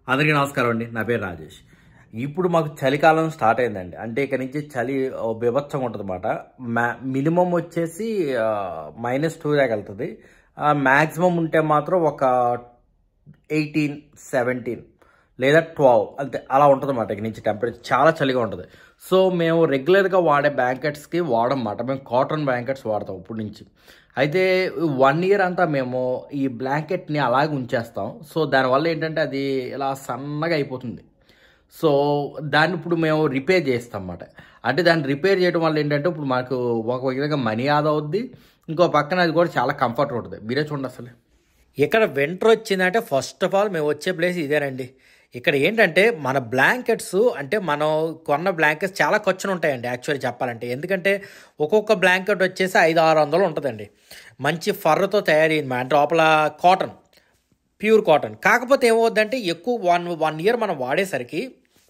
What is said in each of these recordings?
అందరికీ నమస్కారం అండి. నా పేరు రాజేష్. ఇప్పుడు మాకు చలికాలం స్టార్ట్ అయిందండి. అంటే ఇక నుంచి చలి బీభత్సంగా ఉంటుంది అన్నమాట. మినిమం వచ్చేసి -2 దాకా వెళ్తుంది. మ్యాక్సిమం ఉంటే మాత్రం ఒక 18, 17 లేదా 12 అంతే అలా ఉంటుంది అన్నమాట. ఇక నుంచి టెంపరేచర్ చాలా చలిగా ఉంటుంది. సో మేము రెగ్యులర్గా వాడే బ్లాంకెట్స్కి వాడమన్నమాట. మేము కాటన్ బ్లాంకెట్స్ వాడతాం ఇప్పటి నుంచి. అయితే 1 ఇయర్ అంతా మేము ఈ బ్లాంకెట్ని అలాగే ఉంచేస్తాం. సో దానివల్ల ఏంటంటే అది ఇలా సన్నగా అయిపోతుంది. సో దాన్ని ఇప్పుడు మేము రిపేర్ చేస్తాం అన్నమాట. అంటే దాన్ని రిపేర్ చేయడం వల్ల ఏంటంటే ఇప్పుడు మాకు ఒక విధంగా మనీ ఆదా అవుద్ది, ఇంకో పక్కన అది కూడా చాలా కంఫర్ట్ ఉంటుంది. మీరే చూడండి అసలు ఇక్కడ వింటర్ వచ్చిందంటే ఫస్ట్ ఆఫ్ ఆల్ మేము వచ్చే ప్లేస్ ఇదేనండి. ఇక్కడ ఏంటంటే మన బ్లాంకెట్స్ అంటే మనం కొన్న బ్లాంకెట్స్ చాలా ఖర్చులు ఉంటాయండి యాక్చువల్లీ చెప్పాలంటే. ఎందుకంటే ఒక్కొక్క బ్లాంకెట్ వచ్చేసి 500-600 ఉంటుందండి. మంచి ఫర్రతో తయారైంది అంటే లోపల కాటన్, ప్యూర్ కాటన్. కాకపోతే ఏమవుద్దంటే ఎక్కువ వన్ ఇయర్ మనం వాడేసరికి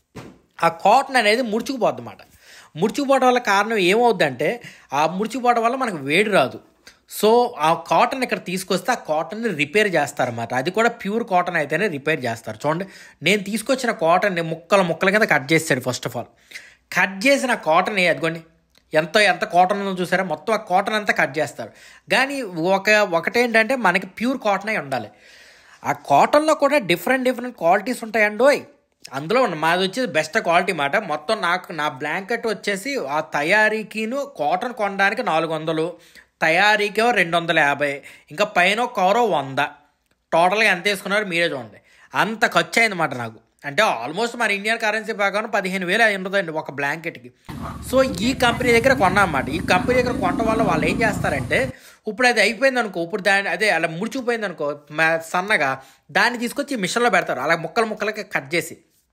ఆ కాటన్ అనేది ముడుచుకుపోద్ది అన్నమాట. ముడుచుకుపోవడం వల్ల కారణం ఏమవుద్దంటే ఆ ముడుచుకుపోవడం వల్ల మనకు వేడి రాదు. సో ఆ కాటన్ ఇక్కడ తీసుకొస్తే ఆ కాటన్ని రిపేర్ చేస్తారన్నమాట. అది కూడా ప్యూర్ కాటన్ అయితేనే రిపేర్ చేస్తారు. చూడండి, నేను తీసుకొచ్చిన కాటన్ని ముక్కల కింద కట్ చేస్తాడు. ఫస్ట్ ఆఫ్ ఆల్ కట్ చేసిన కాటన్ అదిగోండి ఎంత కాటన్ ఉందో చూసారా, మొత్తం ఆ కాటన్ అంతా కట్ చేస్తారు. కానీ ఒకటేంటంటే మనకి ప్యూర్ కాటన్ అయి ఉండాలి. ఆ కాటన్లో కూడా డిఫరెంట్ క్వాలిటీస్ ఉంటాయండోయ్. అందులో మాది వచ్చేది బెస్ట్ క్వాలిటీ మాట. మొత్తం నా బ్లాంకెట్ వచ్చేసి ఆ తయారీకిను కాటన్ కొనడానికి 400, తయారీకి 250, ఇంకా పైన కవరో 100. టోటల్గా ఎంత వేసుకున్నారు మీరే చూడండి. అంత ఖర్చు అయిందన్నమాట నాకు. అంటే ఆల్మోస్ట్ మన ఇండియన్ కరెన్సీ ప్రకారం 15,000 అయి ఉంటుందండి ఒక బ్లాంకెట్కి. సో ఈ కంపెనీ దగ్గర కొన్నామన్నమాట. ఈ కంపెనీ దగ్గర కొనడం వల్ల వాళ్ళు ఏం చేస్తారంటే ఇప్పుడు అది అయిపోయింది అనుకో, ఇప్పుడు దాన్ని అదే అలా ముడిచిపోయింది అనుకో సన్నగా, దాన్ని తీసుకొచ్చి మిషన్లో పెడతారు. అలా ముక్కలకి కట్ చేసి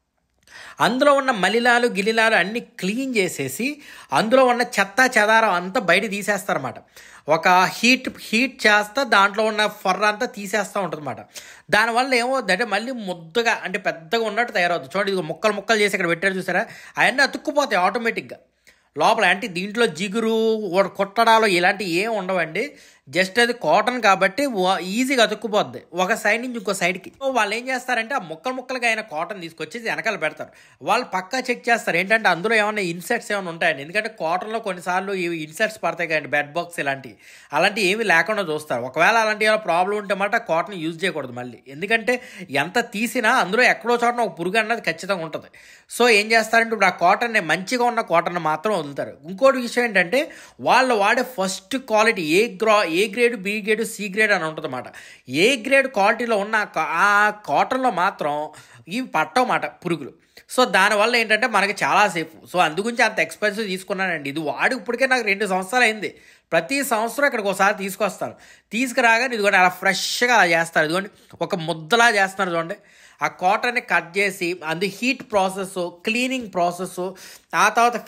అందులో ఉన్న మలిలాలు గిలిలాలు అన్నీ క్లీన్ చేసేసి అందులో ఉన్న చెత్త చెదారం అంతా బయట తీసేస్తారన్నమాట. ఒక హీట్ చేస్తా దాంట్లో ఉన్న ఫర్ర అంతా తీసేస్తూ ఉంటుంది అన్నమాట. దానివల్ల ఏమవుతుందంటే మళ్ళీ ముద్దగా అంటే పెద్దగా ఉన్నట్టు తయారవుతుంది. చూడండి, ఇది ముక్కలు చేసి ఇక్కడ పెట్టారు చూసారా, అవన్నీ అతుక్కుపోతాయి ఆటోమేటిక్గా లోపల. అంటే దీంట్లో జిగురు కొట్టడాలు ఇలాంటివి ఏం ఉండవండి. జస్ట్ అది కాటన్ కాబట్టి ఈజీగా అతుక్కుపోద్ది ఒక సైడ్ నుంచి ఇంకో సైడ్కి. వాళ్ళు ఏం చేస్తారంటే ఆ ముక్కలుగా అయిన కాటన్ తీసుకొచ్చి వెనకాల పెడతారు. వాళ్ళు పక్కా చెక్ చేస్తారు ఏంటంటే అందులో ఏమైనా ఇన్సెట్స్ ఏమైనా ఉంటాయండి. ఎందుకంటే కాటన్లో కొన్నిసార్లు ఈ ఇన్సెట్స్ పడతాయి కదండి, బెడ్ బాక్స్ అలాంటివి ఏమీ లేకుండా చూస్తారు. ఒకవేళ అలాంటి ఏమైనా ప్రాబ్లం ఉంటే మాట కాటన్ యూజ్ చేయకూడదు మళ్ళీ. ఎందుకంటే ఎంత తీసినా అందులో ఎక్కడో చోటన ఒక పురుగు అన్నది ఖచ్చితంగా ఉంటుంది. సో ఏం చేస్తారంటే ఇప్పుడు ఆ కాటన్ని మంచిగా ఉన్న కాటన్ మాత్రం వదులుతారు. ఇంకోటి విషయం ఏంటంటే వాళ్ళు వాడే first quality A grade, B grade, C grade అని ఉంటుంది అన్నమాట. ఏ గ్రేడ్ క్వాలిటీలో ఉన్న ఆ కాటన్లో మాత్రం ఇవి పట్టవన్నమాట పురుగులు. సో దానివల్ల ఏంటంటే మనకి చాలా సేఫ్. సో అందుగురించి అంత ఎక్స్పెన్సివ్ తీసుకున్నానండి. ఇది వాడి ఇప్పటికే నాకు 2 సంవత్సరాలు అయింది. ప్రతి సంవత్సరం ఇక్కడికి ఒకసారి తీసుకొస్తాను. తీసుకురాగానే ఇదిగోండి అలా ఫ్రెష్గా చేస్తారు. ఇదిగోండి ఒక ముద్దలా చేస్తున్నారు చూడండి. ఆ కాటన్ని కట్ చేసి అది హీట్ ప్రాసెస్, క్లీనింగ్ ప్రాసెస్, ఆ తర్వాత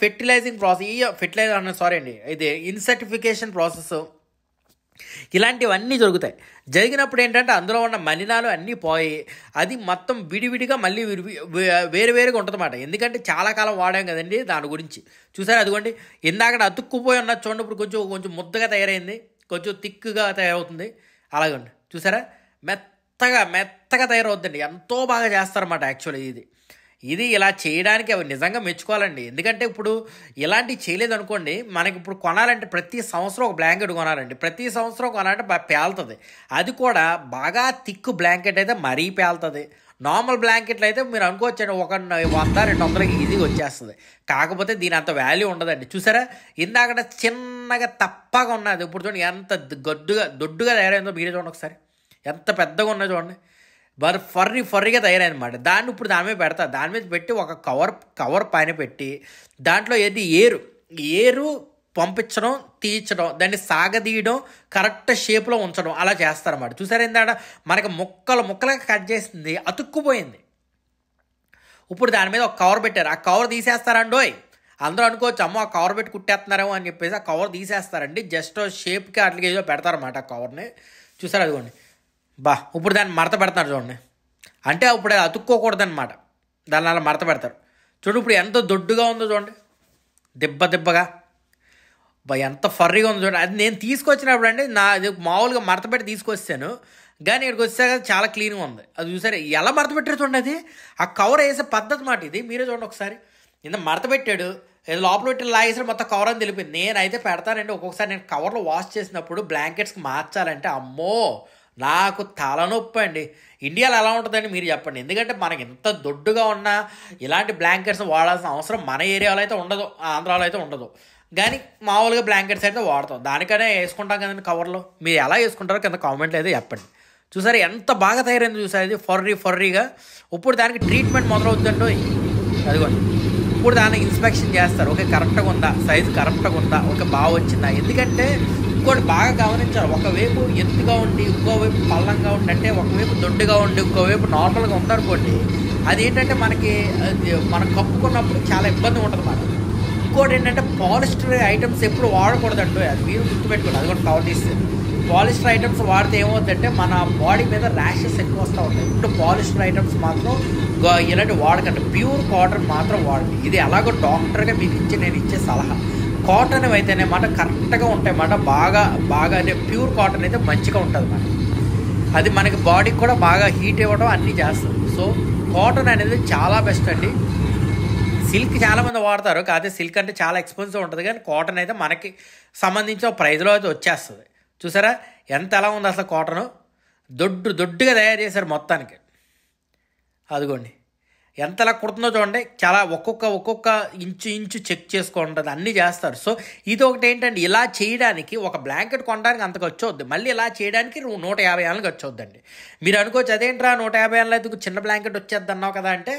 ఇది ఇన్సర్టిఫికేషన్ ప్రాసెస్, ఇలాంటివన్నీ జరుగుతాయి. జరిగినప్పుడు ఏంటంటే అందులో ఉన్న మలినాలు అన్నీ పోయి అది మొత్తం విడివిడిగా మళ్ళీ వేరుగా ఉంటుందన్నమాట. ఎందుకంటే చాలా కాలం వాడాం కదండి దాని గురించి. చూసారా అదిగోండి ఇందాక అతుక్కుపోయి ఉన్న చూడండి, ఇప్పుడు కొంచెం ముద్దగా తయారైంది, కొంచెం థిక్గా తయారవుతుంది. అలాగండి చూసారా, మెత్తగా తయారవుతుందండి. ఎంతో బాగా చేస్తారన్నమాట యాక్చువల్లీ. ఇది ఇలా చేయడానికి అవి నిజంగా మెచ్చుకోవాలండి. ఎందుకంటే ఇప్పుడు ఇలాంటివి చేయలేదనుకోండి, మనకి ఇప్పుడు కొనాలంటే ప్రతి సంవత్సరం ఒక బ్లాంకెట్ కొనాలండి. ప్రతి సంవత్సరం కొనాలంటే పేలుతుంది. అది కూడా బాగా థిక్ బ్లాంకెట్ అయితే మరీ పేలుతుంది. నార్మల్ బ్లాంకెట్లు అయితే మీరు అనుకోవచ్చండి ఒక 100-200 ఈజీగా వచ్చేస్తుంది. కాకపోతే దీని అంత వాల్యూ ఉండదండి. చూసారా ఇందాక చిన్నగా తప్పగా ఉన్నది, ఇప్పుడు చూడండి ఎంత దొడ్డుగా తయారైందో మీరే చూడండి ఒకసారి. ఎంత పెద్దగా ఉన్నదో చూడండి, మరి ఫర్రీగా తయారైందన్నమాట. దాన్ని ఇప్పుడు దాని మీద పెడతా, దాని మీద పెట్టి ఒక కవర్ పైన పెట్టి దాంట్లో ఏరు పంపించడం, తీయించడం, దాన్ని సాగదీయడం, కరెక్ట్ షేప్లో ఉంచడం అలా చేస్తారన్నమాట. చూసారు ఏంటంటే మనకి ముక్కలుగా కట్ చేసింది అతుక్కుపోయింది. ఇప్పుడు దాని మీద ఒక కవర్ పెట్టారు. ఆ కవర్ తీసేస్తారండోయ్. అందరూ అనుకోవచ్చు అమ్మో ఆ కవర్ పెట్టి కుట్టేస్తున్నారేమో అని చెప్పేసి ఆ కవర్ తీసేస్తారండి. జస్ట్ షేప్కి అట్లకి ఏదో పెడతారన్నమాట ఆ కవర్ని. చూసారు అదిగోండి ఇప్పుడు దాన్ని మడత పెడతారు చూడండి. అంటే ఇప్పుడు అది అతుక్కోకూడదన్నమాట, దాన్ని అలా మడత పెడతారు. చూడు ఇప్పుడు ఎంత దొడ్డుగా ఉందో చూడండి, దెబ్బగా ఎంత ఫర్రీగా ఉందో చూడండి. అది నేను తీసుకొచ్చినప్పుడు అండి అది మామూలుగా మడత పెట్టి తీసుకొచ్చాను. కానీ ఇక్కడికి వచ్చాక చాలా క్లీన్గా ఉంది. అది చూసారు ఎలా మడత పెట్టారు చూడండి. అది ఆ కవర్ వేసే పద్ధతి మాట ఇది. మీరే చూడండి ఒకసారి. ఇంత మడత పెట్టాడు, ఏదో లోపల పెట్టి లాగేసాడు, మొత్తం కవర్ అని తెలిపింది. నేనైతే పెడతానండి. ఒక్కొక్కసారి నేను కవర్లో వాష్ చేసినప్పుడు బ్లాంకెట్స్కి మార్చాలంటే అమ్మో నాకు తలనొప్పి అండి. ఇండియాలో ఎలా ఉంటుందండి మీరు చెప్పండి. ఎందుకంటే మనకి ఎంత దొడ్డుగా ఉన్నా ఇలాంటి బ్లాంకెట్స్ వాడాల్సిన అవసరం మన ఏరియాలో అయితే ఉండదు, ఆంధ్రాలో అయితే ఉండదు. కానీ మామూలుగా బ్లాంకెట్స్ అయితే వాడతాం, దానికనే వేసుకుంటాం కదండి కవర్లో. మీరు ఎలా వేసుకుంటారో కింద కామెంట్లు అయితే చెప్పండి. చూసారు ఎంత బాగా తయారైంది చూసారు, ఇది ఫర్రీగా. ఇప్పుడు దానికి ట్రీట్మెంట్ మొదలవుతుందండో. అదిగోండి ఇప్పుడు దాన్ని ఇన్స్పెక్షన్ చేస్తారు. ఓకే కరెక్ట్గా ఉందా, సైజు కరెక్ట్గా ఉందా, ఓకే బాగా వచ్చిందా. ఎందుకంటే ఇంకోటి బాగా గమనించాలి, ఒకవైపు ఎత్తుగా ఉండి ఇంకోవైపు పల్లంగా ఉండి, అంటే ఒకవైపు దొడ్డుగా ఉండి ఇంకోవైపు నార్మల్గా ఉందనుకోండి, అదేంటంటే మనం కప్పుకున్నప్పుడు చాలా ఇబ్బంది ఉంటుంది అన్నమాట. ఇంకోటి ఏంటంటే పాలిస్టర్ ఐటమ్స్ ఎప్పుడు వాడకూడదంటో, అది మీరు గుర్తుపెట్టుకోండి. అది కూడా కవర్ తీస్తే పాలిస్టర్ ఐటమ్స్ వాడితే ఏమవుతుందంటే మన బాడీ మీద ర్యాషెస్ ఎక్కువ వస్తూ ఉంటాయి. ఇప్పుడు పాలిస్టర్ ఐటమ్స్ మాత్రం ఇలాంటి వాడకండి, ప్యూర్ కాటన్ మాత్రం వాడండి. ఇది ఎలాగో డాక్టర్గా మీకు నేను ఇచ్చే సలహా. కాటన్ అయితేనే మాట కరెక్ట్గా ఉంటాయి అన్నమాట. బాగా అంటే ప్యూర్ కాటన్ అయితే మంచిగా ఉంటుంది అన్నమాట. అది మనకి బాడీకి కూడా బాగా హీట్ ఇవ్వడం అన్నీ చేస్తుంది. సో కాటన్ అనేది చాలా బెస్ట్ అండి. సిల్క్ చాలామంది వాడతారు, కాకపోతే సిల్క్ అంటే చాలా ఎక్స్పెన్సివ్ ఉంటుంది. కానీ కాటన్ అయితే మనకి సంబంధించిన ప్రైజ్లో అయితే వచ్చేస్తుంది. చూసారా ఎంత ఎలా ఉంది అసలు కాటను, దొడ్డుగా తయారు చేశారు మొత్తానికి. అదిగోండి ఎంతలా కుడుతుందో చూడండి. చాలా ఒక్కొక్క ఇంచు చెక్ చేసుకుంటుంది, అన్నీ చేస్తారు. సో ఇది ఒకటి ఏంటంటే, ఇలా చేయడానికి ఒక బ్లాంకెట్ కొనడానికి అంత ఖర్చు అవుద్ది, మళ్ళీ ఇలా చేయడానికి 150 ఏళ్ళకి ఖర్చు అవుద్దండి. మీరు అనుకోవచ్చు అదేంట్రా 150 ఏళ్ళ అయితే చిన్న బ్లాంకెట్ వచ్చేద్ది అన్నావు కదా అంటే,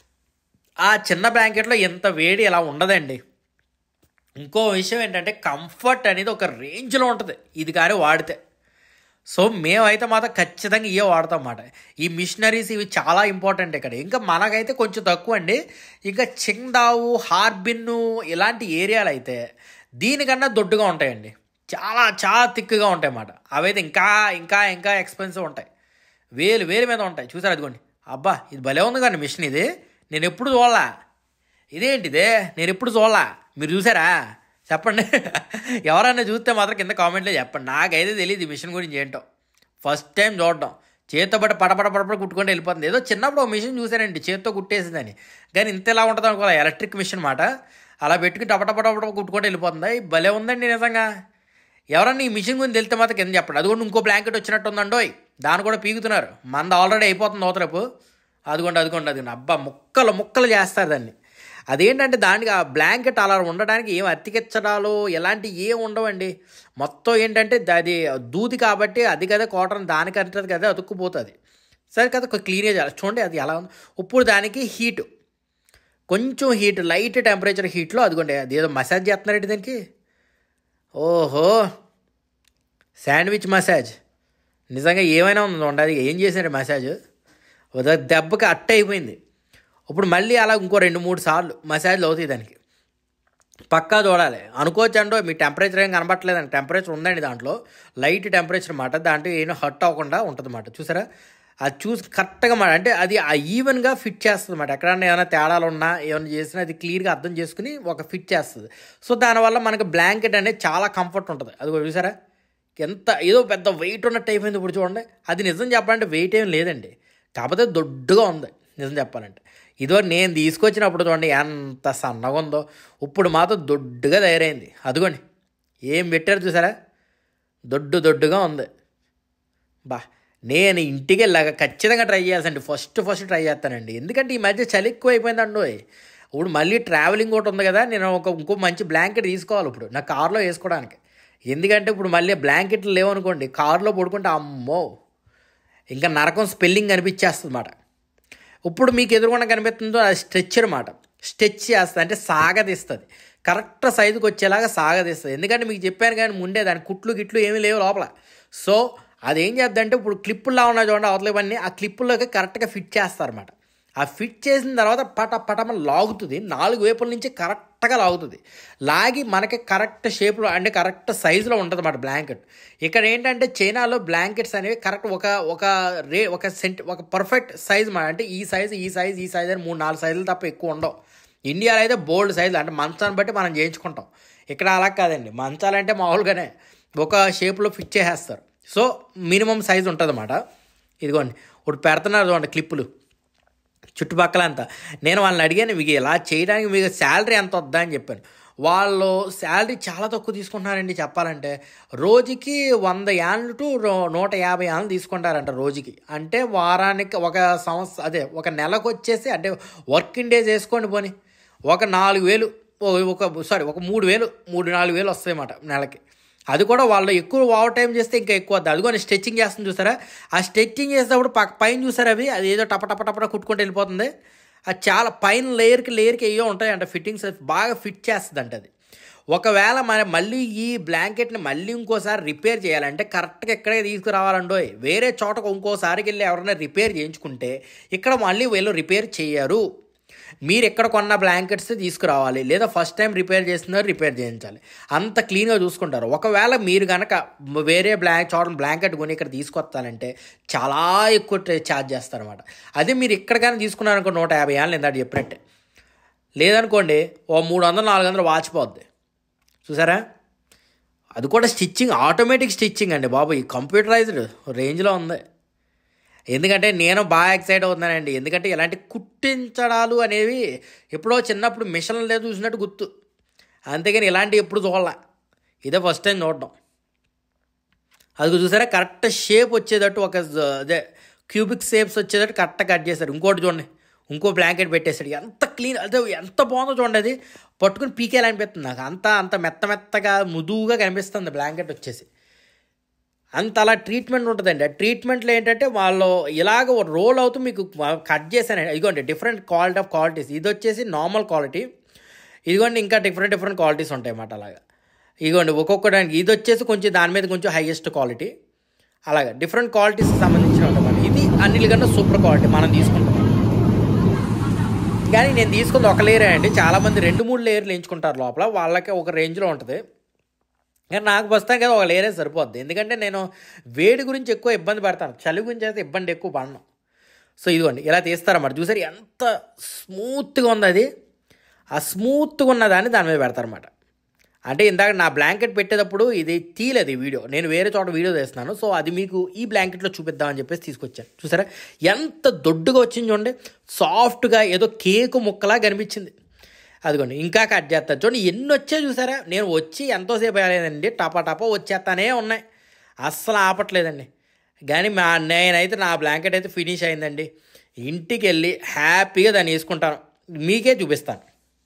ఆ చిన్న బ్లాంకెట్లో ఎంత వేడి ఇలా ఉండదండి. ఇంకో విషయం ఏంటంటే కంఫర్ట్ అనేది ఒక రేంజ్లో ఉంటుంది ఇది కానీ వాడితే. సో మేమైతే మాత్రం ఖచ్చితంగా ఇవే వాడతాం అన్నమాట. ఈ మిషనరీస్ ఇవి చాలా ఇంపార్టెంట్ ఇక్కడ. ఇంకా మనకైతే కొంచెం తక్కువ అండి. ఇంకా చింగ్దావు, హార్బిన్ ఇలాంటి ఏరియాలు అయితే దీనికన్నా దొడ్డుగా ఉంటాయండి, చాలా థిక్గా ఉంటాయి అన్నమాట. అవైతే ఇంకా ఎక్స్పెన్సివ్ ఉంటాయి, వేలు మీద ఉంటాయి. చూసారు అదిగోండి. అబ్బా ఇది భలే ఉంది కానీ మిషన్ ఇది, నేను ఎప్పుడు చూడలా. ఇదేంటిదే నేను ఎప్పుడు చూడలా, మీరు చూసారా చెప్పండి. ఎవరైనా చూస్తే మాత్రం కింద కామెంట్లో చెప్పండి. నాకైతే తెలియదు ఈ మిషన్ గురించి ఏంటో, ఫస్ట్ టైం చూడడం. చేత్తో బట్టి పడపడ కుట్టుకుంటూ వెళ్ళిపోతుంది. ఏదో చిన్నప్పుడు ఒక మిషన్ చూసానండి చేత్తో కుట్టేసిందని, కానీ ఇంత ఎలా ఉంటుంది అనుకోవాలి, ఎలక్ట్రిక్ మిషన్ మాట. అలా పెట్టుకుని టపటపట కుట్టుకుంటూ వెళ్ళిపోతుంది. భలే ఉందండి నిజంగా. ఎవరన్నా ఈ మిషన్ గురించి తెలితే మాత్రం కింద చెప్పండి. అది కూడా ఇంకో బ్లాంకెట్ వచ్చినట్టు ఉందండోయ్, దాన్ని కూడా పీకుతున్నారు. మనది ఆల్రెడీ అయిపోతుంది అవతరపు. అదిగోండి. అబ్బా ముక్కలు చేస్తారు దాన్ని. అదేంటంటే దానికి ఆ బ్లాంకెట్ అలా ఉండడానికి ఏం అతికిచ్చడాలు ఎలాంటివి ఏం ఉండవండి. మొత్తం ఏంటంటే అది దూది కాబట్టి అది కదా కాటన్, దానికంటే కదా అతుక్కుపోతుంది. సరే కదా క్లీన్గా చేయాలి. చూడండి అది ఎలా ఉంది. ఇప్పుడు దానికి కొంచెం హీట్ లైట్ టెంపరేచర్ హీట్లో అదిగోండి అది ఏదో మసాజ్ చేస్తున్నారండి దానికి. ఓహో శాండ్విచ్ మసాజ్ నిజంగా ఏమైనా ఉందండి. అది ఏం చేశారు మసాజ్, దెబ్బకి అట్ట అయిపోయింది. ఇప్పుడు మళ్ళీ అలా ఇంకో 2-3 సార్లు మసాజ్లు అవుతాయి దానికి. పక్కా చూడాలి. అనుకోవచ్చు అంటో మీ టెంపరేచర్ ఏం కనబట్టలేదండి, టెంపరేచర్ ఉందండి దాంట్లో, లైట్ టెంపరేచర్ అన్నమాట. దాంట్లో ఏమో హర్ట్ అవ్వకుండా ఉంటుంది అన్నమాట. చూసారా అది చూసి కరెక్ట్గా మాట, అంటే అది ఈవెన్గా ఫిట్ చేస్తుంది అన్నమాట. ఎక్కడన్నా ఏమైనా తేడాలు ఉన్నా ఏమైనా చేసినా అది క్లియర్గా అర్థం చేసుకుని ఒక ఫిట్ చేస్తుంది. సో దానివల్ల మనకి బ్లాంకెట్ అనేది చాలా కంఫర్ట్ ఉంటుంది. అది కూడా చూసారా ఎంత ఏదో పెద్ద వెయిట్ ఉన్నట్టు అయిపోయింది. ఇప్పుడు చూడండి అది నిజం చెప్పాలంటే వెయిట్ ఏం లేదండి, కాకపోతే దొడ్డుగా ఉంది నిజం చెప్పాలంటే. ఇదో నేను తీసుకొచ్చినప్పుడు చూడండి ఎంత సన్నగా ఉందో, ఇప్పుడు మాత్రం దొడ్డుగా తయారైంది. అదిగోండి ఏం పెట్టారు చూసారా, దొడ్డుగా ఉంది. నేను ఇంటికి వెళ్ళాక ఖచ్చితంగా ట్రై చేయాల్సండి. ఫస్ట్ ట్రై చేస్తానండి, ఎందుకంటే ఈ మధ్య చలి ఎక్కువ అయిపోయిందండి. ఇప్పుడు మళ్ళీ ట్రావెలింగ్ ఒకటి ఉంది కదా, నేను ఇంకో మంచి బ్లాంకెట్ తీసుకోవాలి ఇప్పుడు నా కార్లో వేసుకోవడానికి. ఎందుకంటే ఇప్పుడు మళ్ళీ బ్లాంకెట్లు లేవనుకోండి, కారులో పడుకుంటే అమ్మో ఇంకా నరకం స్పెల్లింగ్ కనిపించేస్తుంది అన్నమాట. ఇప్పుడు మీకు ఎదురుకుండా కనిపిస్తుందో అది స్ట్రెచ్చర్ అన్నమాట. స్ట్రెచ్ చేస్తుంది అంటే సాగదీస్తుంది, కరెక్ట్ సైజుకి వచ్చేలాగా సాగదీస్తుంది. ఎందుకంటే మీకు చెప్పాను కానీ ముందే దాని కుట్లు ఏమీ లేవు లోపల. సో అదేం చేద్దంటే ఇప్పుడు క్లిప్పుల్లో ఉన్నాయి చూడండి అవతలేవన్నీ, ఆ క్లిప్పుల్లోకి కరెక్ట్గా ఫిట్ చేస్తారన్నమాట. ఆ ఫిట్ చేసిన తర్వాత పటమ లాగుతుంది, 4 వైపుల నుంచి కరెక్ట్గా లాగుతుంది. లాగి మనకి కరెక్ట్ షేప్లో అంటే కరెక్ట్ సైజులో ఉంటుంది అన్నమాట బ్లాంకెట్. ఇక్కడ ఏంటంటే చైనాలో బ్లాంకెట్స్ అనేవి కరెక్ట్ ఒక పర్ఫెక్ట్ సైజ్ మాట. అంటే ఈ సైజ్ అని 3-4 సైజులు తప్ప ఎక్కువ ఉండవు. ఇండియాలో అయితే బోల్డ్ సైజులు, అంటే మంచాన్ని బట్టి మనం చేయించుకుంటాం. ఇక్కడ అలా కాదండి, మంచాలంటే మామూలుగానే ఒక షేప్లో ఫిట్ చేసేస్తారు. సో మినిమం సైజ్ ఉంటుంది అన్నమాట. ఇదిగోండి ఇప్పుడు పెడుతున్నారు చూడండి క్లిప్పులు చుట్టుపక్కల అంతా. నేను వాళ్ళని అడిగాను, మీకు ఇలా చేయడానికి మీకు శాలరీ ఎంత వద్దా అని చెప్పాను. వాళ్ళు శాలరీ చాలా తక్కువ తీసుకుంటున్నారండి చెప్పాలంటే. రోజుకి 100 యాన్లు టు 150 యాన్లు తీసుకుంటారంట రోజుకి. అంటే వారానికి ఒక ఒక నెలకు వచ్చేసి అంటే వర్కింగ్ డేస్ వేసుకోండి పోనీ ఒక 4,000 ఒక 3,000 4,000 వస్తాయి అన్నమాట నెలకి. అది కూడా వాళ్ళు ఎక్కువ ఓవర్ టైం చేస్తే ఇంకా ఎక్కువ వద్దు. అదిగో నేను స్ట్రెచ్చింగ్ చేస్తుంది చూసారా, ఆ స్ట్రెచ్చింగ్ చేసేటప్పుడు పైన చూసారా అది ఏదో టప కుట్టుకుంటూ వెళ్ళిపోతుంది. అది చాలా పైన లేయర్కి ఏవో ఉంటాయంట ఫిట్టింగ్స్, బాగా ఫిట్ చేస్తుంది అంట అది. ఒకవేళ మళ్ళీ ఈ బ్లాంకెట్ని మళ్ళీ ఇంకోసారి రిపేర్ చేయాలంటే కరెక్ట్గా ఇక్కడే తీసుకురావాలండో. వేరే చోటకు ఇంకోసారికి వెళ్ళి ఎవరైనా రిపేర్ చేయించుకుంటే ఇక్కడ మళ్ళీ వీళ్ళు రిపేర్ చేయరు. మీరు ఎక్కడ కొన్న బ్లాంకెట్స్ తీసుకురావాలి, లేదా ఫస్ట్ టైం రిపేర్ చేస్తున్నారు రిపేర్ చేయించాలి. అంత క్లీన్గా చూసుకుంటారు. ఒకవేళ మీరు కనుక వేరే బ్లాంకెట్ కొని ఇక్కడ తీసుకొస్తానంటే చాలా ఎక్కువ ఛార్జ్ చేస్తారనమాట. అదే మీరు ఇక్కడ కానీ తీసుకున్నారనుకో 150 యాన్లు ఇందాక చెప్పినట్టే. లేదనుకోండి ఓ 300-400 వాచిపోద్ది. చూసారా, అది కూడా స్టిచ్చింగ్ ఆటోమేటిక్ స్టిచ్చింగ్ అండి బాబు. ఈ కంప్యూటరైజ్డ్ రేంజ్లో ఉంది. ఎందుకంటే నేను బాగా ఎక్సైట్ అవుతున్నానండి. ఎందుకంటే ఇలాంటి కుట్టించడాలు అనేవి ఎప్పుడో చిన్నప్పుడు మిషన్లు లేదు చూసినట్టు గుర్తు, అంతేగాని ఇలాంటివి ఎప్పుడు చూడాల. ఇదే ఫస్ట్ టైం చూడడం. అది చూసారా కరెక్ట్ షేప్ వచ్చేటట్టు అదే క్యూబిక్ షేప్స్ వచ్చేటట్టు కరెక్ట్గా కట్ చేశారు. ఇంకోటి చూడండి, ఇంకో బ్లాంకెట్ పెట్టేశాడు. ఎంత క్లీన్, అదే ఎంత బాగుందో చూడండి. అది పట్టుకుని పీకేయాలనిపిస్తుంది నాకు. అంత మెత్తగా ముదువుగా కనిపిస్తుంది బ్లాంకెట్ వచ్చేసి. అంత అలా ట్రీట్మెంట్ ఉంటుందండి. ఆ ట్రీట్మెంట్లో ఏంటంటే వాళ్ళు ఇలాగ రోల్ అవుతూ మీకు కట్ చేశానండి. ఇదిగోండి డిఫరెంట్ క్వాలిటీస్. ఇది వచ్చేసి నార్మల్ క్వాలిటీ, ఇదిగోండి ఇంకా డిఫరెంట్ క్వాలిటీస్ ఉంటాయి అన్నమాట. అలాగా ఇదిగోండి ఒక్కొక్కడానికి ఇది వచ్చేసి కొంచెం దాని మీద కొంచెం హైయెస్ట్ క్వాలిటీ, అలాగా డిఫరెంట్ క్వాలిటీస్కి సంబంధించిన ఉంటుంది. ఇది అన్నిటికన్నా సూపర్ క్వాలిటీ మనం తీసుకుంటాం. కానీ నేను తీసుకుంది ఒక లేయరే అండి. చాలామంది 2-3 లేయర్లు ఎంచుకుంటారు లోపల, వాళ్ళకి ఒక రేంజ్లో ఉంటుంది. కానీ నాకు వస్తాం కదా ఒక లేయరే సరిపోద్ది. ఎందుకంటే నేను వేడి గురించి ఎక్కువ ఇబ్బంది పడతాను, చలి గురించి అయితే ఇబ్బంది ఎక్కువ పడను. సో ఇదిగోండి ఇలా తీస్తారన్నమాట. చూసారు ఎంత స్మూత్గా ఉంది అది. ఆ స్మూత్గా ఉన్నదాన్ని దాని మీద పెడతారన్నమాట. అంటే ఇందాక నా బ్లాంకెట్ పెట్టేటప్పుడు ఇది తీయలేదు ఈ వీడియో, నేను వేరే చోట వీడియో చేస్తున్నాను. సో అది మీకు ఈ బ్లాంకెట్లో చూపిద్దామని చెప్పేసి తీసుకొచ్చాను. చూసారా ఎంత దొడ్డుగా వచ్చింది చూడండి, సాఫ్ట్గా ఏదో కేకు ముక్కలా కనిపించింది. అదిగోండి ఇంకా కట్ చేస్తాను చూడండి ఎన్ని వచ్చాయి చూసారా. నేను వచ్చి ఎంతోసేపు అయ్యలేదండి, టపా వచ్చేస్తానే ఉన్నాయి, అస్సలు ఆపట్లేదండి. కానీ నేనైతే నా బ్లాంకెట్ అయితే ఫినిష్ అయిందండి. ఇంటికి వెళ్ళి హ్యాపీగా దాన్ని వేసుకుంటాను, మీకే చూపిస్తాను.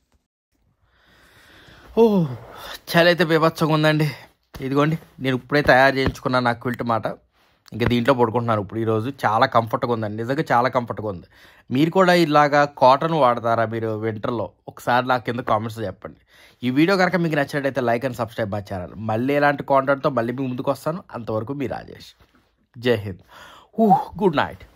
చలి అయితే బీభత్సంగా ఉందండి. ఇదిగోండి నేను ఇప్పుడే తయారు చేయించుకున్నాను నా క్విల్ట్ మాట. ఇంకా దీంట్లో పడుకుంటున్నాను ఇప్పుడు. ఈరోజు చాలా కంఫర్ట్గా ఉందండి, నిజంగా చాలా కంఫర్ట్గా ఉంది. మీరు కూడా ఇలాగా కాటన్ వాడతారా మీరు వింటర్లో? ఒకసారి నాకు కింద కామెంట్స్ చెప్పండి. ఈ వీడియో కనుక మీకు నచ్చినట్టయితే లైక్ అండ్ సబ్స్క్రైబ్ మా ఛానల్. మళ్ళీ ఇలాంటి కాంటెంట్తో మళ్ళీ మీ ముందుకు వస్తాను. అంతవరకు మీ రాజేష్. జై హింద్. Good night.